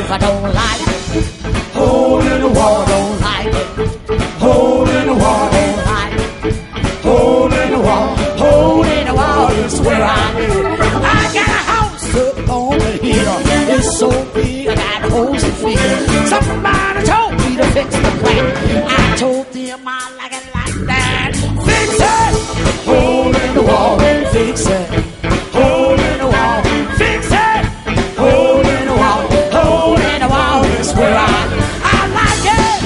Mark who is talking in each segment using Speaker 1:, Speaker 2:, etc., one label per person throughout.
Speaker 1: if I don't like it. Hole in the wall, don't like it. Hole in the wall, don't like it. Hole in the wall, hole in the wall is where I live. I got a house up on the hill. It's so big, I got holes to fill. Somebody told me to fix the crack. I told them I like it like that. Fix it! Hole in the wall, fix it. Hole in the wall, fix it. Hole in the wall, hole in the wall is where I like it.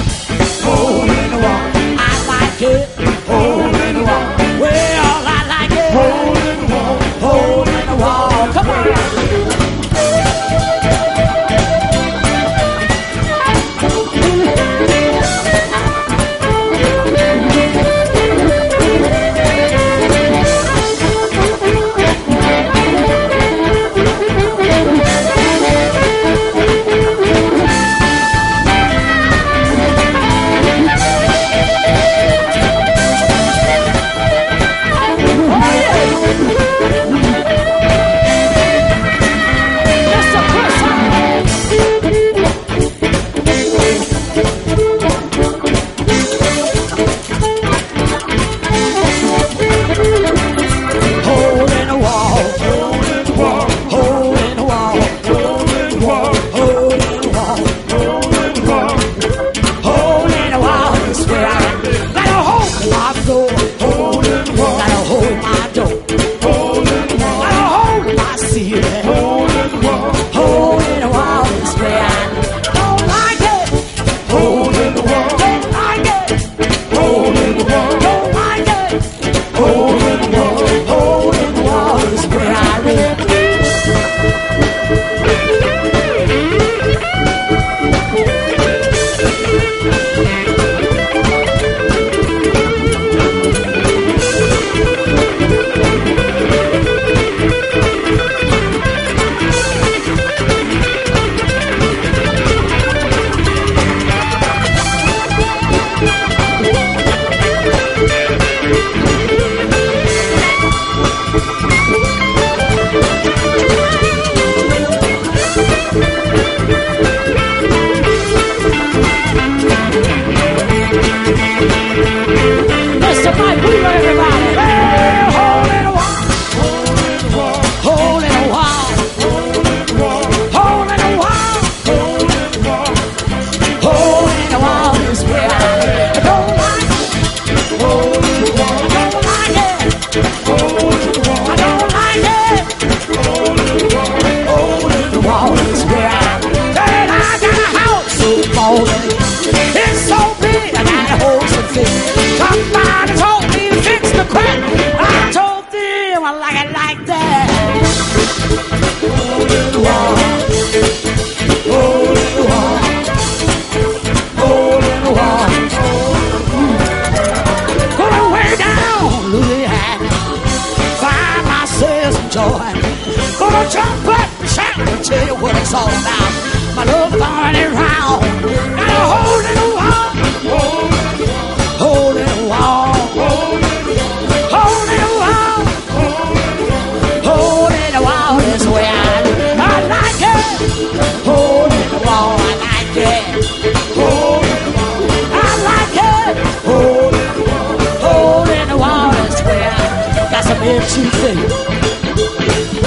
Speaker 1: Hole in the wall, I like it. Hole in the wall, well I like it. Hole in the wall, hole in the wall, come on.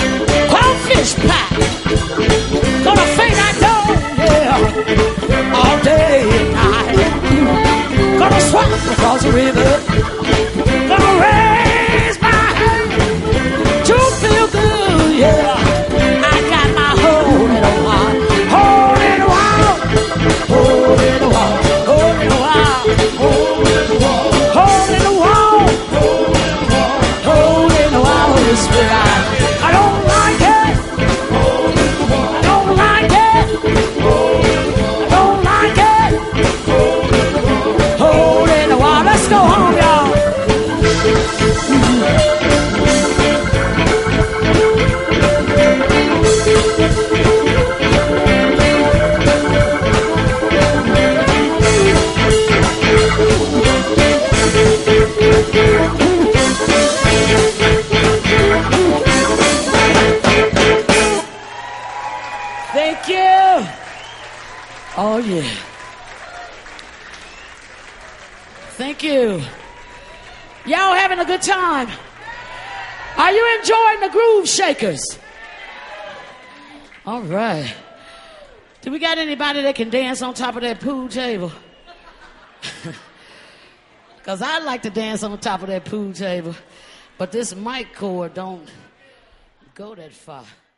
Speaker 2: Crawfish pie, gonna fade that down, yeah.
Speaker 1: Oh, yeah. Thank you. Y'all having a good time? Are you enjoying the Groove Shakers? All right. Do we got anybody that can dance on top of that pool table? Because I like to dance on top of that pool table, but this mic cord don't go that far.